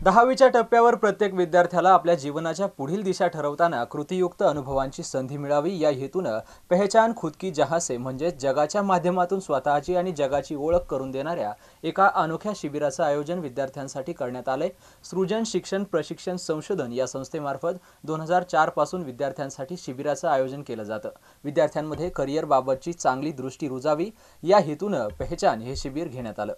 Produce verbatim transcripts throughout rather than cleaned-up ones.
दहावीच्या टप्प्यावर प्रत्येक विद्यार्थ्याला आपल्या जीवनाच्या पुढील दिशा ठरवताना कृतीयुक्त अनुभवांची संधी मिळावी या हेतूने पहचान खुद की जहां से म्हणजे जगाच्या माध्यमातून स्वतःची आणि जगाची ओळख करून देणाऱ्या एका अनोख्या शिबिराचं आयोजन विद्यार्थ्यांसाठी करण्यात आले। सृजन शिक्षण प्रशिक्षण संशोधन या संस्थेमार्फत दोन हजार चार पासून विद्यार्थ्यांसाठी शिबिराचं आयोजन केलं जातं। विद्यार्थ्यांमध्ये करिअर बाबतची चांगली दृष्टी रुजावी या हेतूने पहचान हे शिबिर घेण्यात आलं।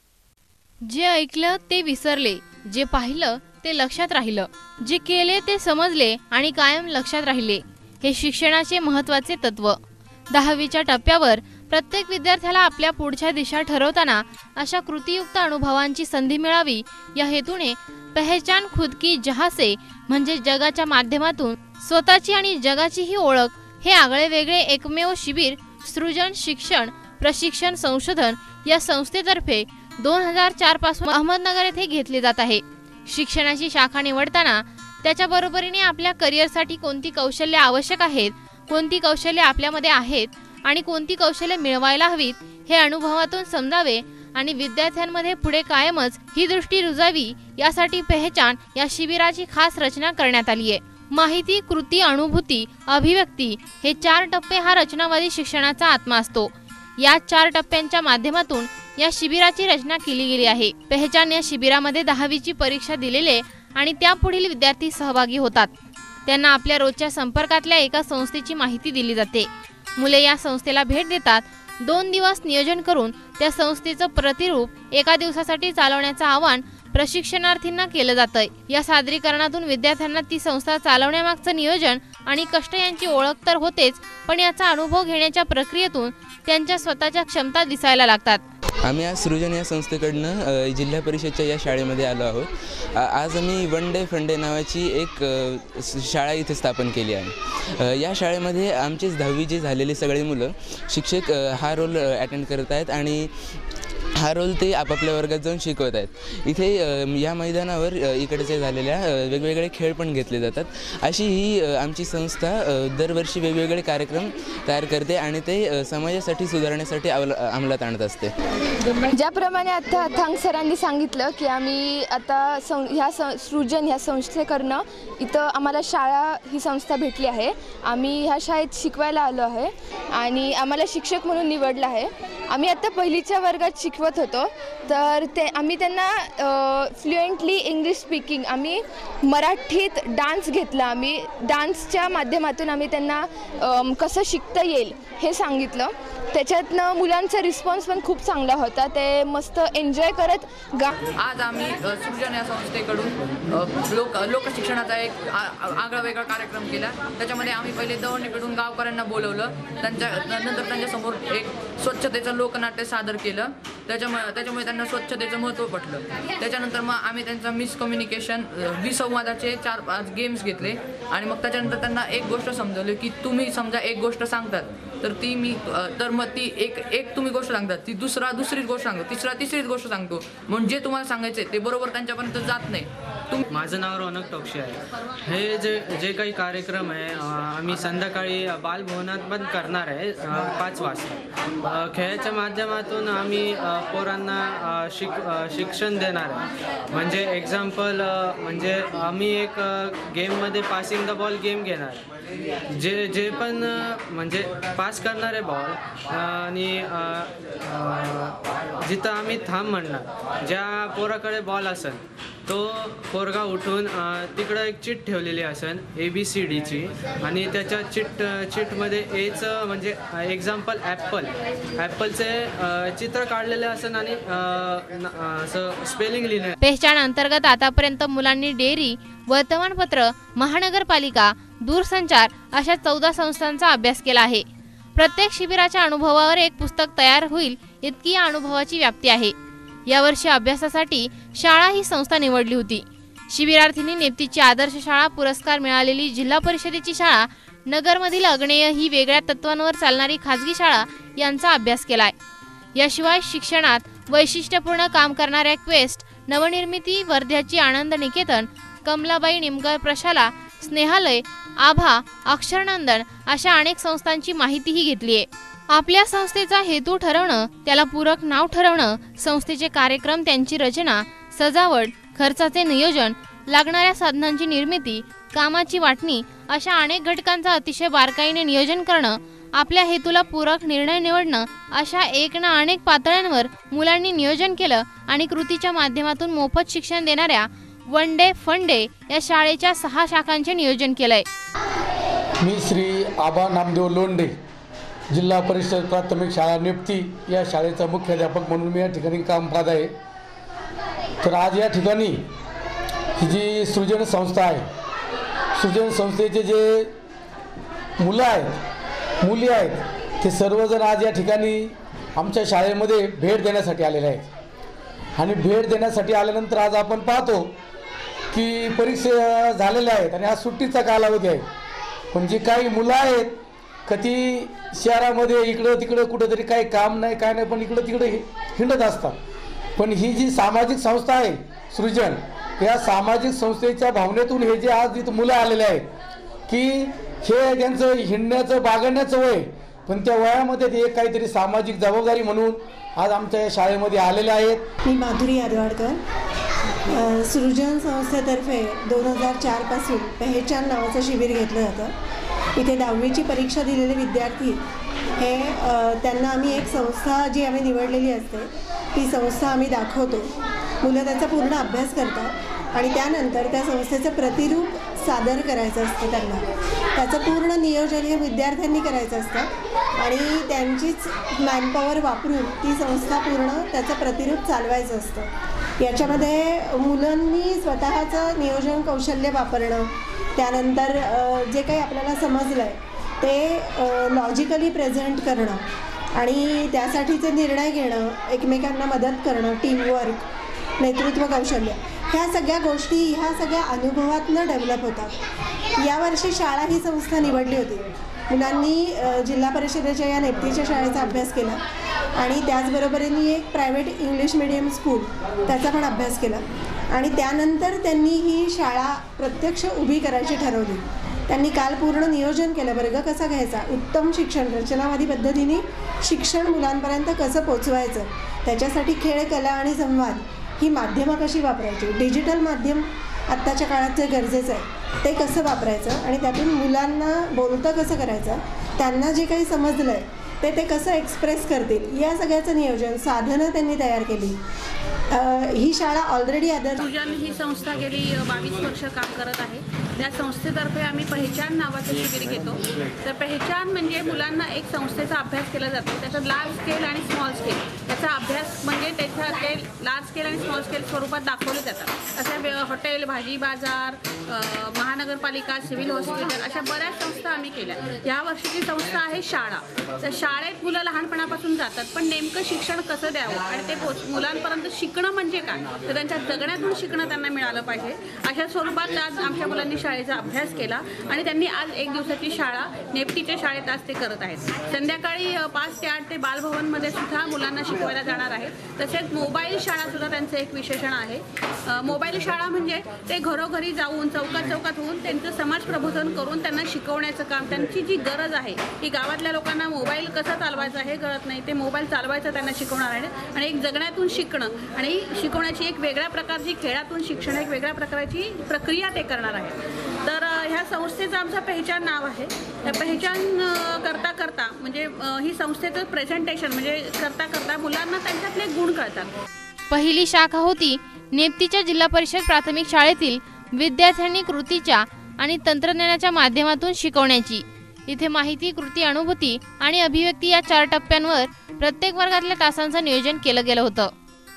जे ऐकलं ते विसरले, जे पाहिलं ते लक्षात राहिलं, जे केले ते समजले आणि कायम लक्षात राहिले, हे शिक्षणाचे महत्त्वाचे तत्व। दहावीच्या टप्प्यावर प्रत्येक विद्यार्थ्याला आपल्या पुढच्या दिशा ठरवताना अशा कृतीयुक्त अनुभवांची संधी मिळावी या हेतूने पहचान खुद की जहां से म्हणजे जगाच्या माध्यमातून स्वतःची आणि जगाची ही ओळख हे आगळे वेगळे एकमेव शिबिर सृजन शिक्षण प्रशिक्षण संशोधन या संस्थेतर्फे दोन हजार चार पासून अहमदनगर येथे घेतले जात आहे। शिक्षणाची शाखा निवडताना त्याच्या बरोबरीने आपल्या करिअरसाठी कोणती कौशल्ये आवश्यक आहेत, कोणती कौशल्ये आपल्यामध्ये आहेत आणि कोणती कौशल्ये मिळवायला हवीत हे अनुभवातून समजावे आणि विद्यार्थ्यांमध्ये पुढे कायमच ही दृष्टी रुजावी यासाठी पहचान या शिबिराची खास रचना करण्यात आली आहे। माहिती कृती अनुभूती अभिव्यक्ती हे चार टप्पे हा रचनावादी शिक्षणाचा आत्मा असतो। या चार टप्प्यांच्या माध्यमातून या शिबिराची रचना केली गेली आहे। पहचान या शिबिरामध्ये दहावीची परीक्षा दिलेले आणि त्यापुढील विद्यार्थी सहभागी होतात। त्यांना आपल्या रोजच्या संपर्कातल्या एका संस्थेची माहिती दिली जाते। मुले या संस्थेला भेट देतात। दोन दिवस नियोजन करून त्या संस्थेचं प्रतिरूप एका दिवसासाठी चालवण्याचं आवाहन प्रशिक्षणार्थींना केलं जातंय। या सादरीकरणातून विद्यार्थ्यांना ती संस्था चालवण्यामागचं नियोजन आणि कष्ट यांची ओळख तर होतेच, पण याचा अनुभव घेण्याच्या प्रक्रियेतून त्यांच्या स्वतःच्या क्षमता दिसायला लागतात। आम्ही आज सृजन या संस्थेकडनं जिल्हा परिषदच्या या शाळेमध्ये आलो आहोत। आज आम्ही वन डे फन डे नावाची एक शाळा इथे स्थापन केली आहे। या शाळेमध्ये आमचेच दहावी जे झालेले सगळे मुलं शिक्षक हा रोल अटेंड करत आहेत आणि हा रोल ते आपापल्या वर्गात जाऊन शिकवत आहेत। इथे या मैदानावर इकडचे झालेल्या वेगवेगळे खेळ पण घेतले जातात। अशी ही आमची संस्था दरवर्षी वेगवेगळे कार्यक्रम तयार करते आणि ते समाजासाठी सुधारण्यासाठी अंमलात आणत असते। ज्याप्रमाणे आता अथांग सरांनी सांगितलं की आम्ही आता सं ह्या सृजन ह्या संस्थेकडनं इथं आम्हाला शाळा ही संस्था भेटली आहे। आम्ही ह्या शाळेत शिकवायला आलो आहे आणि आम्हाला शिक्षक म्हणून निवडलं आहे। आम्ही आता पहिलीच्या वर्गात शिकवत होतो, तर ते आम्ही त्यांना फ्लुएंटली इंग्लिश स्पीकिंग आम्ही मराठीत डान्स घेतला। आम्ही डान्सच्या माध्यमातून आम्ही त्यांना कसं शिकता येईल हे सांगितलं। त्याच्यातनं मुलांचा रिस्पॉन्स पण खूप चांगला होता, ते मस्त एन्जॉय करत गा आज आम्ही सृजन या संस्थेकडून लोक लोकशिक्षणाचा एक आगळा वेगळा कार्यक्रम केला। त्याच्यामध्ये आम्ही पहिले दवणीकडून गावकऱ्यांना बोलवलं, त्यांच्या नंतर त्यांच्यासमोर एक स्वच्छतेचं लोकनाट्य सादर केलं। त्याच्यामुळे त्याच्यामुळे त्यांना स्वच्छतेचं महत्त्व पटलं। त्याच्यानंतर मग आम्ही त्यांचा मिसकम्युनिकेशन विसंवादाचे चार पाच गेम्स घेतले आणि मग त्याच्यानंतर त्यांना एक गोष्ट समजवली की तुम्ही समजा एक गोष्ट सांगतात तर ती मी तर मग ती एक एक तुम्ही गोष्ट सांगतात, ती दुसरा दुसरीच गोष्ट सांगतो, तिसरा तिसरीच गोष्ट सांगतो, म्हणजे जे तुम्हाला सांगायचं आहे ते बरोबर त्यांच्यापर्यंत जात नाही। तुम माझं नाव रौनक टोक्षे आहे। हे जे जे काही कार्यक्रम आहे आम्ही संध्याकाळी बालभवनात पण करणार आहे पाच वाजता। खेळाच्या माध्यमातून आम्ही पोरांना शिक शिक्षण देणार आहे। म्हणजे एक्झाम्पल म्हणजे आम्ही एक गेममध्ये पासिंग द बॉल गेम घेणार आहे। जे जे पण म्हणजे पास करणारे बॉल आणि जिथं आम्ही थांब म्हणणार, ज्या पोराकडे बॉल असेल तो पोरगा उठून तिकडं एक चिट ठेवलेली असेल ए बी सी डीची आणि त्याच्या चिट चिटमध्ये एचं म्हणजे एक्झाम्पल ॲपल ॲपलचे चित्र काढलेले असेल आणि असं स्पेलिंग लिहिलं। पहचान अंतर्गत आतापर्यंत मुलांनी डेअरी वर्तमानपत्र महानगरपालिका दूरसंचार अशा चौदा संस्थांचा अभ्यास केला आहे। प्रत्येक शिबिराच्या अनुभवावर एक पुस्तक तयार होईल इतकी या अनुभवाची व्याप्ती आहे। यावर्षी अभ्यासासाठी शाळा ही संस्था निवडली होती। शिबिरार्थींनी नेप्तीची आदर्श शाळा पुरस्कार मिळालेली जिल्हा परिषदेची शाळा, नगरमधील अग्नेय ही वेगळ्या तत्वांवर चालणारी खाजगी शाळा यांचा अभ्यास केलाय। याशिवाय शिक्षणात वैशिष्ट्यपूर्ण काम करणाऱ्या क्वेस्ट, नवनिर्मिती, वर्ध्याची आनंद निकेतन, कमलाबाई निमगर प्रशाला, स्नेहालय, आभा, अक्षरनंदन अशा अनेक संस्थांची माहितीही घेतली आहे। आपल्या संस्थेचा हेतू ठरवणं, त्याला पूरक नाव ठरवणं, संस्थेचे कार्यक्रम, त्यांची रचना, सजावट, खर्चाचे नियोजन, लागणाऱ्या साधनांची निर्मिती, कामाची वाटणी अशा अनेक घटकांचा अतिशय बारकाईने नियोजन करणं, आपल्या हेतूला पूरक निर्णय निवडणं अशा एक ना अनेक पातळ्यांवर मुलांनी नियोजन केलं आणि कृतीच्या माध्यमातून मोफत शिक्षण देणाऱ्या वन डे फन डे या शाळेच्या सहा शाखांचे नियोजन केलंय। मी श्री आबा नामदेव लोंढे, जिल्हा परिषद प्राथमिक शाळा नेप्ती या शाळेचा मुख्याध्यापक म्हणून मी या ठिकाणी काम पाहत आहे। तर आज या ठिकाणी ही जी सृजन संस्था आहे, सृजन संस्थेचे जे मुलं आहेत, मुली आहेत, ते सर्वजण आज या ठिकाणी आमच्या शाळेमध्ये भेट देण्यासाठी आलेले आहेत। आणि भेट देण्यासाठी आल्यानंतर आज आपण पाहतो की परीक्षा झालेल्या आहेत आणि हा सुट्टीचा कालावधी आहे, पण जी काही मुलं आहेत कधी शहरामध्ये इकडं तिकडं कुठंतरी काही काम नाही काय नाही, पण इकडं तिकडं हिंडत असतात। पण ही जी सामाजिक संस्था आहे सृजन, या सामाजिक संस्थेच्या भावनेतून हे जे आज इथं मुलं आलेले आहेत की हे त्यांचं हिंडण्याचं बागडण्याचं वय, पण त्या वयामध्ये ते एक काहीतरी सामाजिक जबाबदारी म्हणून आज आमच्या या शाळेमध्ये आलेले आहेत। मी माधुरी यादवाडकर, सृजन संस्थेतर्फे दोन हजार चारपासून पहचान नावाचं शिबिर घेतलं जातं। इथे दहावीची परीक्षा दिलेले विद्यार्थी हे त्यांना आम्ही एक संस्था जी आम्ही निवडलेली असते ती संस्था आम्ही दाखवतो। मुलं त्याचा पूर्ण अभ्यास करतात आणि त्यानंतर त्या संस्थेचं प्रतिरूप सादर करायचं असतं त्यांना। त्याचं पूर्ण नियोजन हे विद्यार्थ्यांनी करायचं असतं आणि त्यांचीच मॅनपॉवर वापरून ती संस्था पूर्ण त्याचं प्रतिरूप चालवायचं असतं। याच्यामध्ये मुलांनी स्वतःचं नियोजन कौशल्य वापरणं, त्यानंतर जे काही आपल्याला समजलं आहे ते लॉजिकली प्रेझेंट करणं आणि त्यासाठीचे निर्णय घेणं, एकमेकांना मदत करणं, टीमवर्क, नेतृत्व कौशल्य, ह्या सगळ्या गोष्टी ह्या सगळ्या अनुभवातून डेव्हलप होतात। यावर्षी शाळा ही संस्था निवडली होती। मुलांनी जिल्हा परिषदेच्या या नेप्तीच्या शाळेचा अभ्यास केला आणि त्याचबरोबरीने एक प्रायव्हेट इंग्लिश मीडियम स्कूल त्याचा पण अभ्यास केला आणि त्यानंतर त्यांनी ही शाळा प्रत्यक्ष उभी करायची ठरवली। त्यांनी काल पूर्ण नियोजन केलं, वर्ग कसा घ्यायचा, उत्तम शिक्षण रचनावादी पद्धतीने शिक्षण मुलांपर्यंत कसं पोचवायचं, त्याच्यासाठी खेळ, कला आणि संवाद ही माध्यमं कशी वापरायची, डिजिटल माध्यम आत्ताच्या काळात जे गरजेचं आहे ते कसं वापरायचं आणि त्यातून मुलांना बोलतं कसं करायचं, त्यांना जे काही समजलं आहे ते ते कसं एक्सप्रेस करतील, या सगळ्याचं नियोजन, साधनं त्यांनी तयार केली। ही शाळा ऑलरेडी आदर सृजन ही संस्था गेली बावीस वर्ष काम करत आहे। त्या संस्थेतर्फे आम्ही पहचान नावाचं शिबिर घेतो। तर पहचान म्हणजे मुलांना एक संस्थेचा अभ्यास केला जातो, त्याचा लार्ज स्केल आणि स्मॉल स्केल त्याचा अभ्यास म्हणजे त्याच्या ते लार्ज स्केल आणि स्मॉल स्केल स्वरूपात दाखवले जातात। अशा हॉटेल, भाजी बाजार, महानगरपालिका, सिव्हिल हॉस्पिटल अशा बऱ्याच संस्था आम्ही केल्या। या वर्षीची संस्था आहे शाळा। तर शाळेत मुलं लहानपणापासून जातात, पण नेमकं शिक्षण कसं द्यावं आणि ते पोच मुलांपर्यंत शिकणं म्हणजे काय, तर त्यांच्या जगण्यातून शिकणं त्यांना मिळालं पाहिजे अशा स्वरूपात आज आमच्या मुलांनी शाळेचा अभ्यास केला आणि त्यांनी आज एक दिवसाची शाळा नेप्तीच्या शाळेत आज ते करत आहेत। संध्याकाळी पाच ते आठ ते बालभवनमध्ये सुद्धा मुलांना शिकवायला जाणार आहे। तसेच मोबाईल शाळा सुद्धा त्यांचं एक विशेषण आहे। मोबाईल शाळा म्हणजे ते घरोघरी जाऊन चौकात चौकात होऊन त्यांचं समाज प्रबोधन करून त्यांना शिकवण्याचं काम, त्यांची जी गरज आहे की गावातल्या लोकांना मोबाईल कसा चालवायचा हे कळत नाही, ते मोबाईल चालवायचं त्यांना शिकवणार आहे आणि एक जगण्यातून शिकणं आणि शिकवण्याची एक वेगळ्या प्रकारची, खेळातून शिक्षण एक वेगळ्या प्रकारची प्रक्रिया ते करणार आहे। तर ह्या संस्थेचं आमचं पहचान नाव आहे। त्या पहचान करता करता म्हणजे ही संस्थेचं प्रेझेंटेशन म्हणजे करता करता मुलांना त्यांच्यातले गुण कळतात। पहिली शाखा होती नेप्तीच्या जिल्हा परिषद प्राथमिक शाळेतील विद्यार्थ्यांनी कृतीच्या आणि तंत्रज्ञानाच्या माध्यमातून शिकवण्याची। इथे माहिती, कृती, अनुभूती आणि अभिव्यक्ती या चार टप्प्यांवर प्रत्येक वर्गातल्या तासांचं नियोजन केलं गेलं होतं।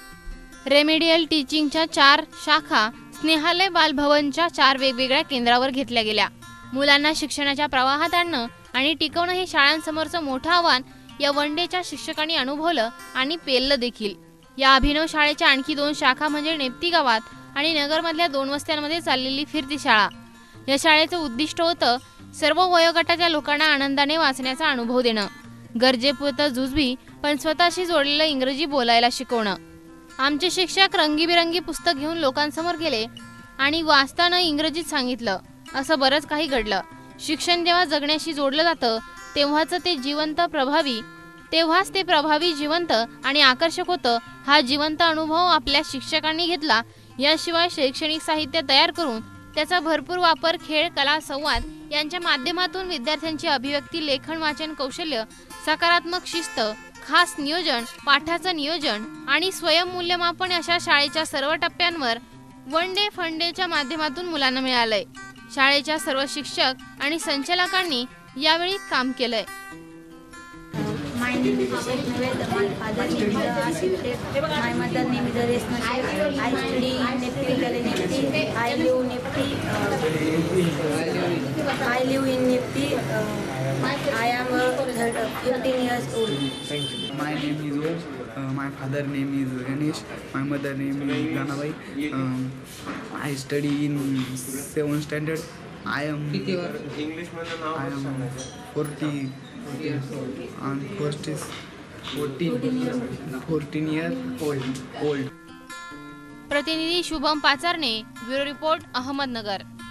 रेमेडियल टीचिंगच्या चार शाखा स्नेहालय बालभवनच्या चार वेगवेगळ्या केंद्रावर घेतल्या गेल्या। मुलांना शिक्षणाच्या प्रवाहात आणणं आणि टिकवणं हे शाळांसमोरचं मोठं आव्हान या वन डेच्या शिक्षकांनी अनुभवलं आणि पेललं देखील। या अभिनव शाळेच्या आणखी दोन शाखा म्हणजे नेप्ती गावात आणि नगरमधल्या दोन वस्त्यांमध्ये चाललेली फिरती शाळा। या शाळेचं उद्दिष्ट होतं सर्व वयोगटाच्या लोकांना आनंदाने वाचण्याचा अनुभव देणं, गरजेपुरतं जुजबी पण स्वतःशी जोडलेलं इंग्रजी बोलायला शिकवणं। आमचे शिक्षक रंगीबिरंगी पुस्तक घेऊन लोकांसमोर गेले आणि वाचताना इंग्रजीत सांगितलं। असं बरंच काही घडलं। शिक्षण जेव्हा जगण्याशी जोडलं जातं तेव्हाच ते जिवंत, प्रभावी तेव्हाच ते प्रभावी, जिवंत आणि आकर्षक होतं. हा जिवंत अनुभव आपल्या शिक्षकांनी घेतला. याशिवाय शैक्षणिक साहित्य तयार करून त्याचा भरपूर वापर खेळ, कला, संवाद यांच्या माध्यमातून विद्यार्थ्यांची अभिव्यक्ती, लेखन, वाचन कौशल्य, सकारात्मक शिस्त, खास नियोजन, पाठाचं नियोजन आणि स्वयंमूल्यमापन अशा शाळेच्या सर्व टप्प्यांवर वन डे फन डेच्या माध्यमातून मुलांना मिळालंय. शाळेच्या सर्व शिक्षक आणि संचालकांनी यावेळी काम केलंय. My name is Sheikh Naved. My father name is Asif. My mother name is Resma Sheikh. I study in Nepti College. I live in Nepti. Uh, I live in Nepti. Uh, I am uh, fifteen years old. Thank you. My name is Om. Uh, my father name is Ganesh. My mother name is Ganabai. Um, I study in seventh standard. I am English. I am forty. And first is fourteen, fourteen year old. old. प्रतिनिधी Shubham Pacharne, bureau report, Ahmednagar.